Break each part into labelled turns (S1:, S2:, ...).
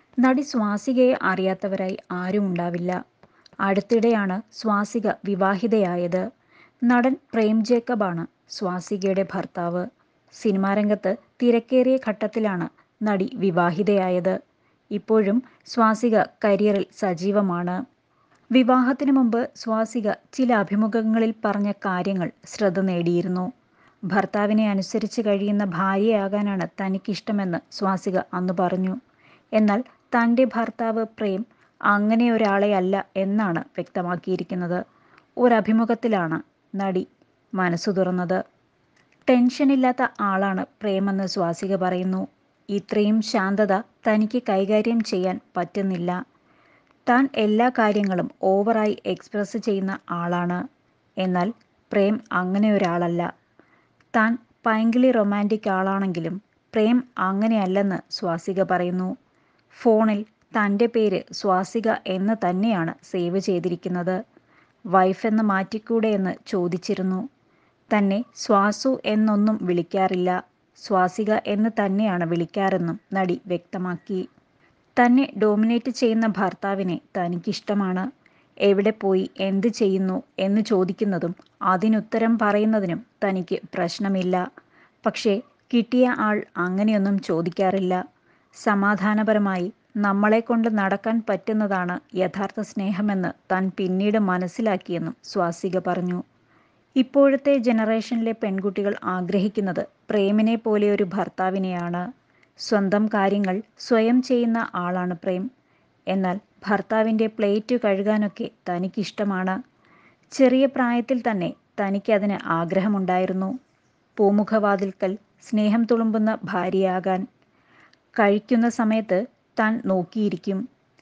S1: നടി സ്വാസികയെ അറിയാത്തവരായി ആരും ഉണ്ടാവില്ല. അടുത്തിടെയാണ് സ്വാസിക വിവാഹിതയായത്. നടൻ പ്രേം ജേക്കബാണ് സ്വാസികയുടെ ഭർത്താവ്. സിനിമാരംഗത്ത് തിരക്കേറിയ ഘട്ടത്തിലാണ് നടി വിവാഹിതയായത്. ഇപ്പോഴും സ്വാസിക കരിയറിൽ സജീവമാണ്. വിവാഹത്തിന് മുമ്പ് സ്വാസിക ചില അഭിമുഖങ്ങളിൽ പറഞ്ഞ കാര്യങ്ങൾ ശ്രദ്ധ നേടിയിരുന്നു. ഭർത്താവിനെ അനുസരിച്ച് കഴിയുന്ന ഭാര്യയാകാനാണ് തനിക്കിഷ്ടമെന്ന് സ്വാസിക അന്ന് പറഞ്ഞു. എന്നാൽ തൻ്റെ ഭർത്താവ് പ്രേം അങ്ങനെ ഒരാളെയല്ല എന്നാണ് വ്യക്തമാക്കിയിരിക്കുന്നത്. ഒരഭിമുഖത്തിലാണ് നടി മനസ്സു തുറന്നത്. ടെൻഷനില്ലാത്ത ആളാണ് പ്രേമെന്ന് സ്വാസിക പറയുന്നു. ഇത്രയും ശാന്തത തനിക്ക് കൈകാര്യം ചെയ്യാൻ പറ്റുന്നില്ല. താൻ എല്ലാ കാര്യങ്ങളും ഓവറായി എക്സ്പ്രസ് ചെയ്യുന്ന ആളാണ്. എന്നാൽ പ്രേം അങ്ങനെ ഒരാളല്ല. താൻ പൈങ്കിളി റൊമാൻറ്റിക് ആളാണെങ്കിലും പ്രേം അങ്ങനെയല്ലെന്ന് സ്വാസിക പറയുന്നു. ഫോണിൽ തൻ്റെ പേര് സ്വാസിക എന്ന് തന്നെയാണ് സേവ് ചെയ്തിരിക്കുന്നത്. വൈഫെന്ന് മാറ്റിക്കൂടെ എന്ന് ചോദിച്ചിരുന്നു. തന്നെ സ്വാസു എന്നൊന്നും വിളിക്കാറില്ല, സ്വാസിക എന്ന് തന്നെയാണ് വിളിക്കാറെന്നും നടി വ്യക്തമാക്കി. തന്നെ ഡോമിനേറ്റ് ചെയ്യുന്ന ഭർത്താവിനെ തനിക്കിഷ്ടമാണ്. എവിടെ പോയി എന്ത് ചെയ്യുന്നു എന്ന് ചോദിക്കുന്നതും അതിനുത്തരം പറയുന്നതിനും തനിക്ക് പ്രശ്നമില്ല. പക്ഷേ കിട്ടിയ ആൾ അങ്ങനെയൊന്നും ചോദിക്കാറില്ല. സമാധാനപരമായി നമ്മളെക്കൊണ്ട് നടക്കാൻ പറ്റുന്നതാണ് യഥാർത്ഥ സ്നേഹമെന്ന് താൻ പിന്നീട് മനസ്സിലാക്കിയെന്നും സ്വാസിക പറഞ്ഞു. ഇപ്പോഴത്തെ ജനറേഷനിലെ പെൺകുട്ടികൾ ആഗ്രഹിക്കുന്നത് പ്രേമിനെ പോലെ ഒരു ഭർത്താവിനെയാണ്. സ്വന്തം കാര്യങ്ങൾ സ്വയം ചെയ്യുന്ന ആളാണ് പ്രേം. എന്നാൽ ഭർത്താവിൻ്റെ പ്ലേറ്റ് കഴുകാനൊക്കെ തനിക്കിഷ്ടമാണ്. ചെറിയ പ്രായത്തിൽ തന്നെ തനിക്കതിന് ആഗ്രഹമുണ്ടായിരുന്നു. പൂമുഖവാതിൽക്കൽ സ്നേഹം തുളുമ്പുന്ന ഭാര്യയാകാൻ. കഴിക്കുന്ന സമയത്ത് താൻ നോക്കിയിരിക്കും.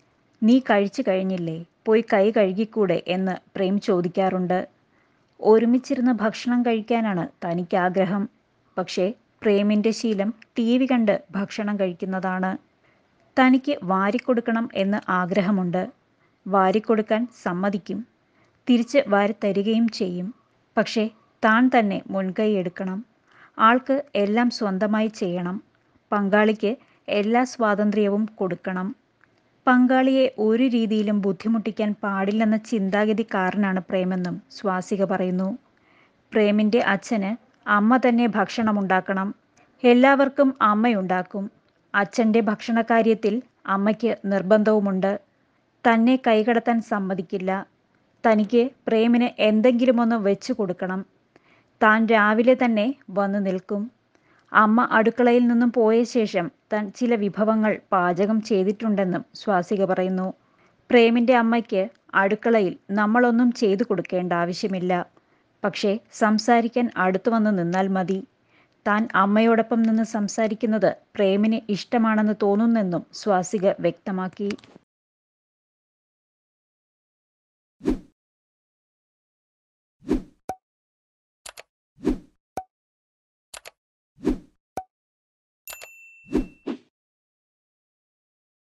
S1: നീ കഴിച്ചു കഴിഞ്ഞില്ലേ, പോയി കൈ കഴുകിക്കൂടെ എന്ന് പ്രേം ചോദിക്കാറുണ്ട്. ഒരുമിച്ചിരുന്ന് ഭക്ഷണം കഴിക്കാനാണ് തനിക്കാഗ്രഹം. പക്ഷേ പ്രേമിൻ്റെ ശീലം TV കണ്ട് ഭക്ഷണം കഴിക്കുന്നതാണ്. തനിക്ക് വാരിക്കൊടുക്കണം എന്ന് ആഗ്രഹമുണ്ട്. വാരിക്കൊടുക്കാൻ സമ്മതിക്കും, തിരിച്ച് വാരിത്തരികയും ചെയ്യും. പക്ഷേ താൻ തന്നെ മുൻകൈ എടുക്കണം. ആൾക്ക് എല്ലാം സ്വന്തമായി ചെയ്യണം. പങ്കാളിക്ക് എല്ലാ സ്വാതന്ത്ര്യവും കൊടുക്കണം. പങ്കാളിയെ ഒരു രീതിയിലും ബുദ്ധിമുട്ടിക്കാൻ പാടില്ലെന്ന ചിന്താഗതിക്കാരനാണ് പ്രേമെന്നും സ്വാസിക പറയുന്നു. പ്രേമിൻ്റെ അച്ഛന് അമ്മ തന്നെ ഭക്ഷണമുണ്ടാക്കണം. എല്ലാവർക്കും അമ്മയുണ്ടാക്കും. അച്ഛൻ്റെ ഭക്ഷണകാര്യത്തിൽ അമ്മയ്ക്ക് നിർബന്ധവുമുണ്ട്. തന്നെ കൈകടത്താൻ സമ്മതിക്കില്ല. തനിക്ക് പ്രേമിന് എന്തെങ്കിലുമൊന്ന് വെച്ചു കൊടുക്കണം. താൻ രാവിലെ തന്നെ വന്ന് നിൽക്കും. അമ്മ അടുക്കളയിൽ നിന്നും പോയ ശേഷം താൻ ചില വിഭവങ്ങൾ പാചകം ചെയ്തിട്ടുണ്ടെന്നും സ്വാസിക പറയുന്നു. പ്രേമിൻ്റെ അമ്മയ്ക്ക് അടുക്കളയിൽ നമ്മളൊന്നും ചെയ്തു കൊടുക്കേണ്ട ആവശ്യമില്ല. പക്ഷേ സംസാരിക്കാൻ അടുത്തു വന്ന് നിന്നാൽ മതി. താൻ അമ്മയോടൊപ്പം നിന്ന് സംസാരിക്കുന്നത് പ്രേമിന് ഇഷ്ടമാണെന്ന് തോന്നുന്നെന്നും സ്വാസിക വ്യക്തമാക്കി.